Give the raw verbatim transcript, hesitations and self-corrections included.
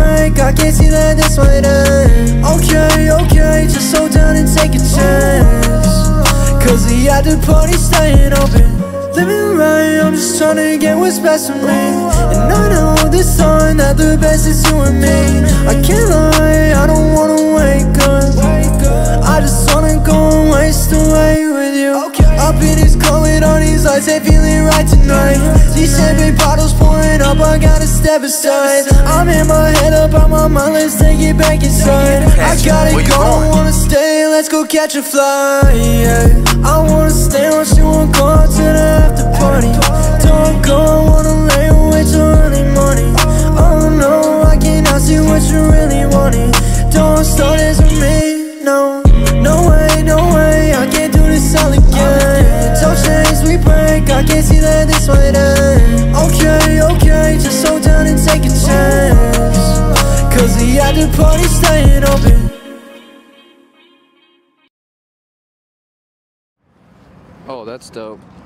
break, I can't see that this might end. Okay, okay, just hold down and take a chance, cause the after party's staying open. Living right, I'm just trying to get what's best for me. And I know this time that the best is you and me. I can't lie, I don't wanna wake up, I just wanna go and waste away with you. Up in his car with all these lights, ain't feeling right tonight. These champagne bottles pouring up, I gotta step aside. I'm in my head up on my mind, let's take it back inside. I gotta go, I wanna stay, let's go catch a flight, yeah. I wanna stay, want you won't go out to the after party. Don't go, I wanna lay away till early morning. Oh no, I cannot see what you really wanting. Don't start this with me, no. No way, no way, I can't do this all again. Don't change, we break, I can't see that this might end. Okay, okay, just hold down and take a chance, cause the after party's staying open. Oh, that's dope.